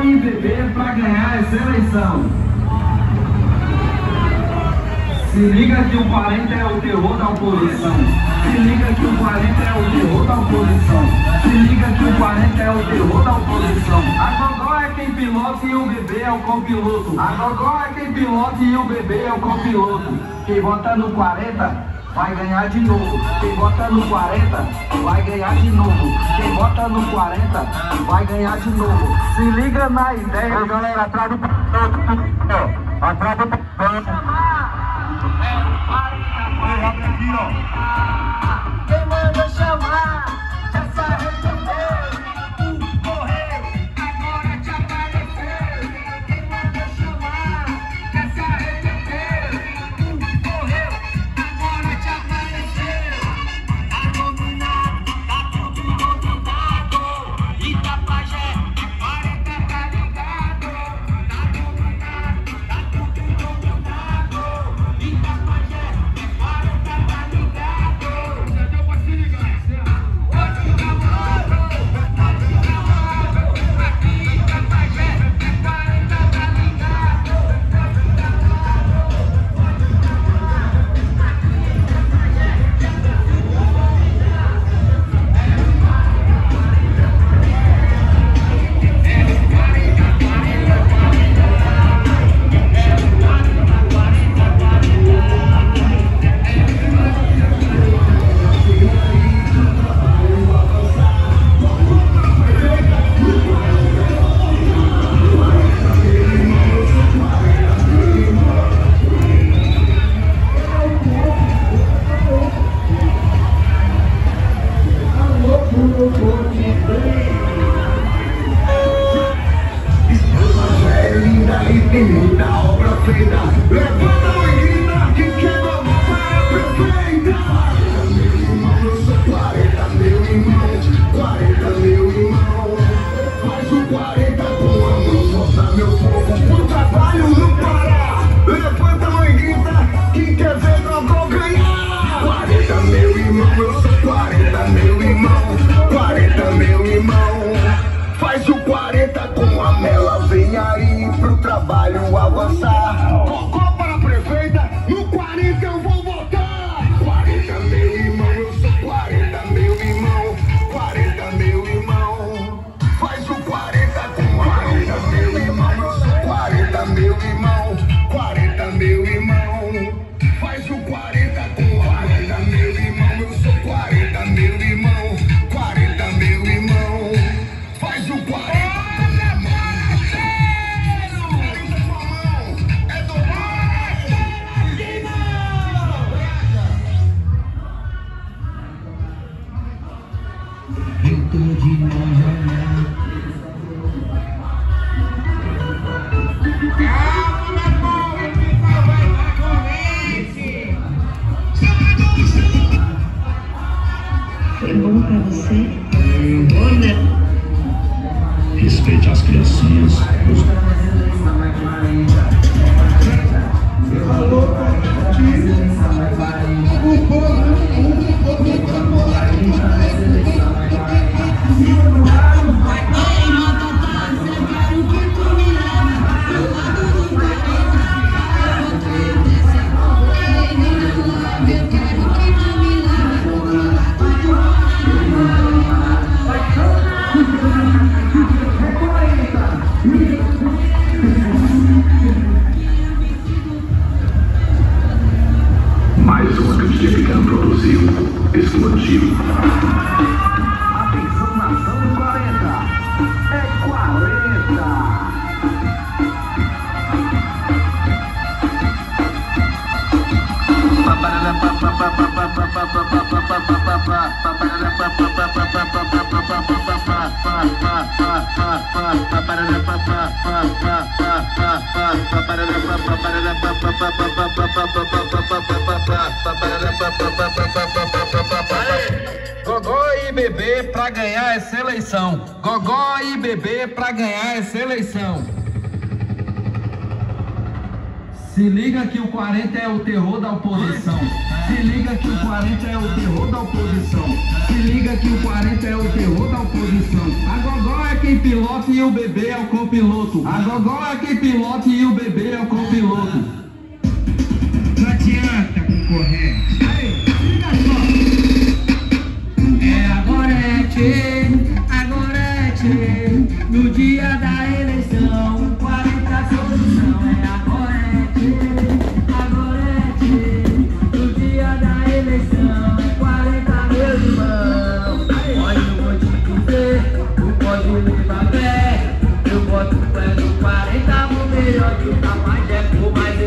e bebê pra ganhar essa eleição. Se liga que o 40 é o terror da oposição. Se liga que o 40 é o terror da oposição. Se liga que o 40 é o terror da oposição. A Gogó é quem pilota e o bebê é o copiloto. A Gogó é quem pilota e o bebê é o copiloto. Quem vota no 40 vai ganhar de novo. Quem vota no 40 vai ganhar de novo. Quem vota no 40 vai ganhar de novo. Se liga na ideia, galera, atrás do atrás do aqui, ó. Quem manda chamar já se arrependeu. Correu, agora te apareceu. Quem manda chamar já se arrependeu. Correu, agora te apareceu. Tá dominado, tá tudo dominado. Itapajé, 40 tá ligado. Tá dominado, tá tudo dominado. Itapajé. Tem muita obra feita. Levanta e grita que quer governar a prefeita. 40 mil irmãos, eu sou 40 mil irmãos. 40 mil irmãos. Faz o 40 com a mão. Volta meu povo pro trabalho no Pará. Levanta e grita que quer ver Gogó ganhar. 40 mil irmãos, eu sou 40 mil irmãos. 40 mil irmãos. Faz o 40 com a Mela, vem aí pro trabalho avançar. Gogó para a prefeita, no 40 eu vou votar. 40 mil irmãos, eu sou 40 mil irmãos. 40 mil irmãos. Faz o 40 com a 40 mil irmãos, eu sou 40 mil irmãos. 40 mil irmãos. Faz o 40 com a 40 mil irmãos, eu sou 40 mil irmãos. 40 mil irmãos. Faz o 40. Eu tô de mão rolando. Calma, porra, que vai dar corrente. Foi bom pra você? Bom, né? Respeite as criancinhas. Mais uma que o Chipcam produziu, explodiu. Atenção, nação 40. É 40. Gogó e bebê pra ganhar essa eleição. Gogó e bebê pra ganhar essa eleição. Se liga que o 40 é o terror da oposição. Se liga que o 40 é o terror da oposição. Se liga que o 40 é o terror da oposição. A gogó é quem pilota e o bebê é o copiloto. A gogó é quem pilota e o bebê é o copiloto. Não adianta concorrer. Aí, liga só. É agora é tchê, no dia da eleição, 40 solução. É agora é tchê, no dia da eleição, 40 meu irmão. Olha, eu vou te dizer, não pode levar fé. Eu boto fé no 40, o melhor que o capaz é por mais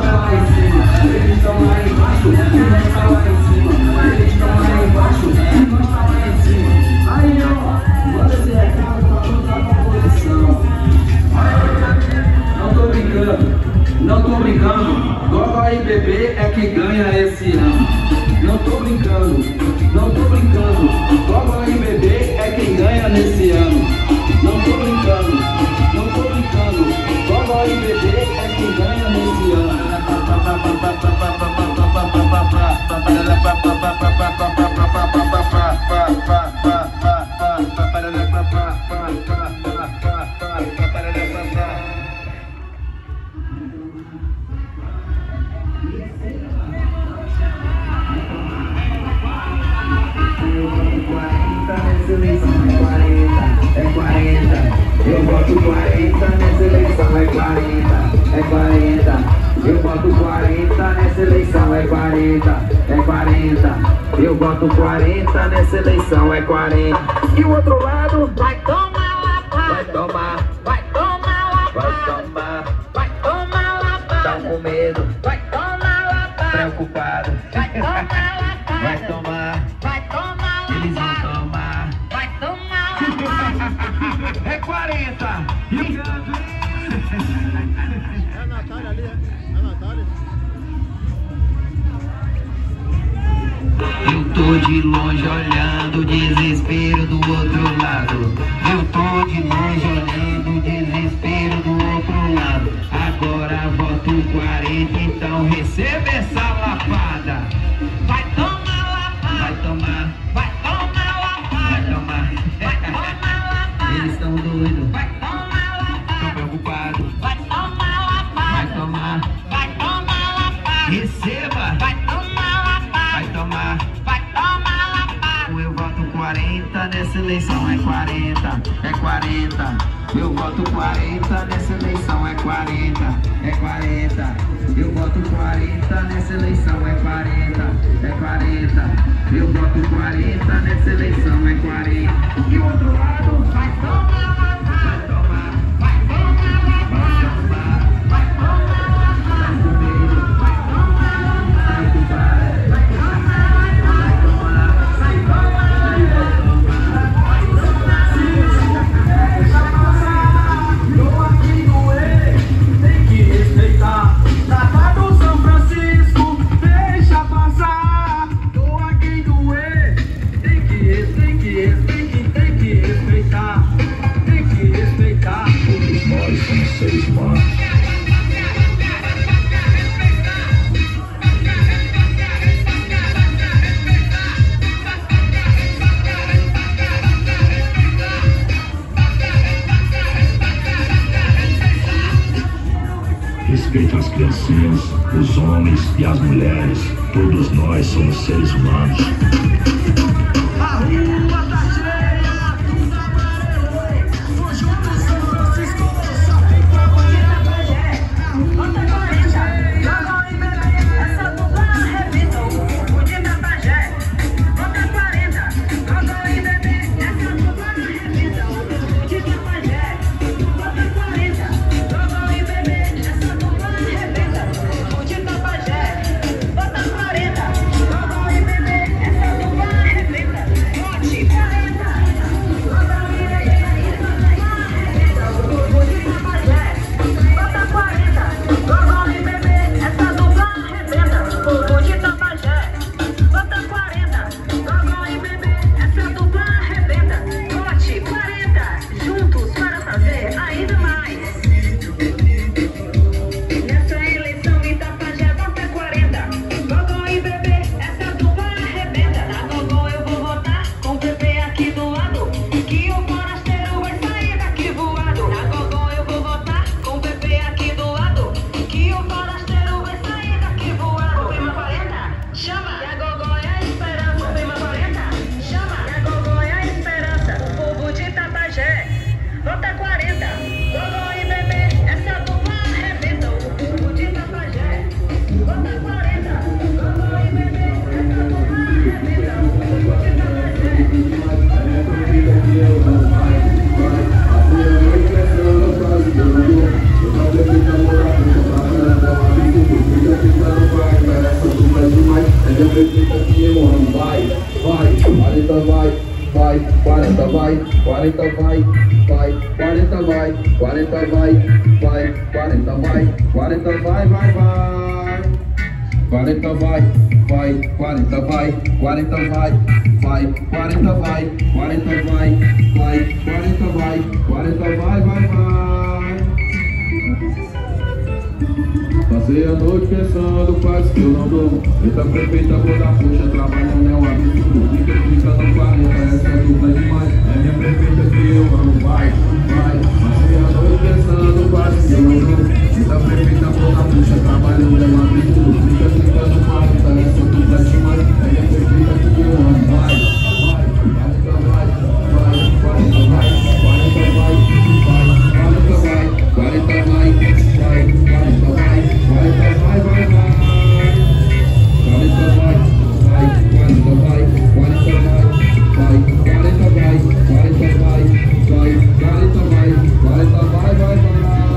tá lá em cima, eles estão lá embaixo, e nós tá lá em cima, eles estão lá embaixo, e nós tá lá em cima. Aí ó, manda esse recado pra toda a composição. Não tô brincando, não tô brincando. Gogó e bebê é que ganha esse ano. Não tô brincando, não tô brincando. Gogó e bebê é quem ganha nesse ano. Não tô brincando, não tô brincando. Gogó e bebê é quem ganha nesse ano. Eu boto 40 nessa eleição, é 40, é 40. Eu boto 40 nessa eleição, é 40, é 40. Eu boto 40 nessa eleição, é 40. E o outro lado vai tomar lapada, vai tomar, vai tomar lapada, vai tomar, vai tomar lapada. Tão com medo, vai tomar lapada, preocupado, vai tomar lapada, vai tomar, vai tomar lapada. Eles vão tomar, vai tomar lapada. É 40! E o gato, É a Natália ali, é a Natália. Eu tô de longe olhando o desespero do outro lado. Eu tô de longe olhando o desespero do outro lado. Agora voto 40, então receba essa lapada. Vai tomar lapada, vai tomar, vai tomar lapada, vai tomar, vai tomar lapada. Eles estão doidos, vai tomar lapada. Tão preocupados, vai tomar lapada, vai tomar, vai tomar lapada. Receba, vai tomar lapada, vai tomar, vai tomar lapada. Eu voto 40 nessa eleição, é 40, é 40. Eu voto 40 nessa eleição, é 40, é 40. Eu voto 40 nessa eleição, é 40, é 40. Eu voto 40 nessa eleição, é 40. E o outro lado vai tomar lapada, vai tomar, vai tomar lapada, vai tomar lapada, vai com medo, vai tomar lapada, vai tomar lapada, vai tomar, vai tomar, vai tomar. doa quem doer, tem que respeitar. Tratado São Francisco, deixa passar. Doa quem doer, tem que respeitar. Tem que respeitar. Todos nós somos seres humanos. Respeita as criancinhas, os homens e as mulheres. Todos nós somos seres humanos. A rua tá cheia dos amarelos. Conjunto São Francisco, só tem problema. Bota 40, Gogó e bebê, essa dupla arrebenta o de Tapajé. Bota 40, Gogó e bebê, essa dupla arrebenta o de Tapajé. Bota 40, Gogó e bebê, essa dupla arrebenta o de Tapajé. Bota 40, Gogó e bebê, essa dupla arrebenta. 40 vai, 40 vai, 40 vai, 40 vai, 40 vai, 40 vai, 40 vai, 40 vai, 40 vai, 40 vai, 40 vai, 40 vai. Passei a noite pensando, quase que eu não dou. Eita prefeita, vou dar puxa, trabalhando é um absurdo. Fica no planeta, essa é dupla demais. É minha prefeita que eu amo, vai. Passei a noite pensando, quase que eu não dou. Eita prefeita, vou dar puxa, trabalhando é um absurdo. Fica no planeta, essa é dupla demais. É minha prefeita que eu amo, vai. 40 vai, 40 vai, 40 vai, 40 vai, 40 vai, 40 vai. 40 vai, 40 vai, 40 vai, 40 vai, 40 vai.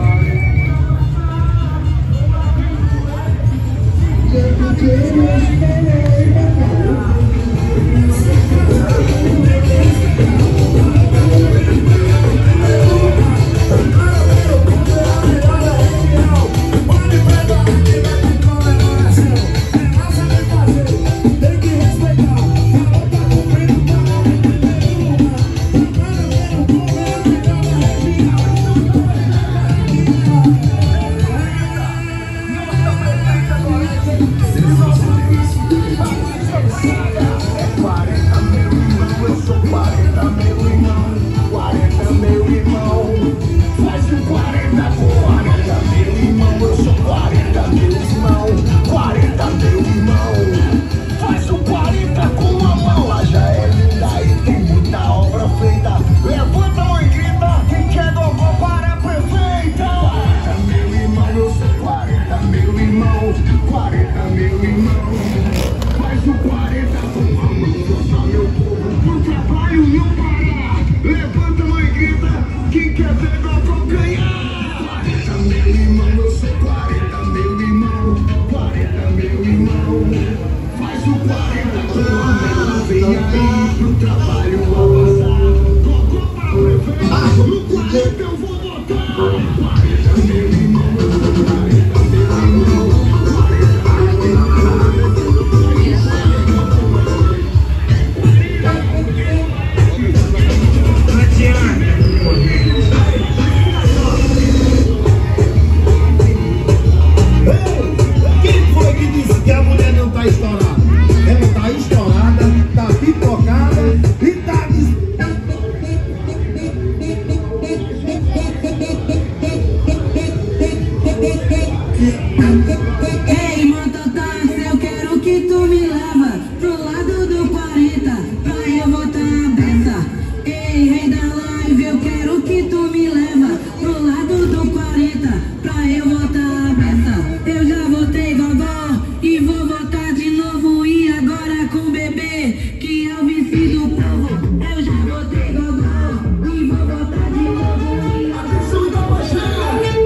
Ei, mototáxi, eu quero que tu me leva pro lado do 40 pra eu botar a beça. Ei, rei da live, eu quero que tu me leva pro lado do 40 pra eu botar a beça. Eu já botei gogó e vou botar de novo, e agora com o bebê que é o vice do povo. Eu já botei gogó e vou botar de novo, e Atenção da baixada!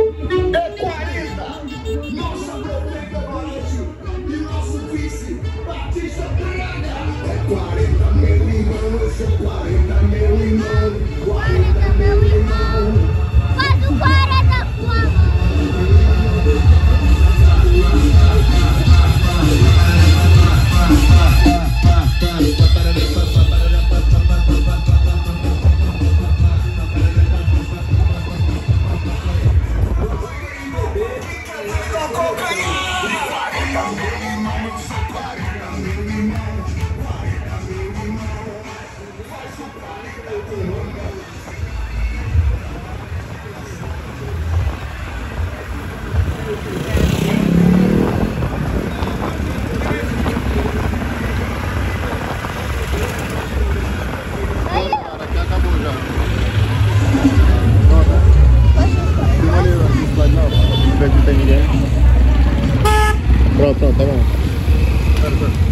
É 40! Nossa prefeita Valente e nosso vice Batista Braga! É 40, meu irmão, eu sou 40, meu irmão, 40, meu irmão. Faz o 40 com a mão. Aqui acabou já. Não, né? Não ali, não pode não. Não tem ninguém. Pronto, tá bom.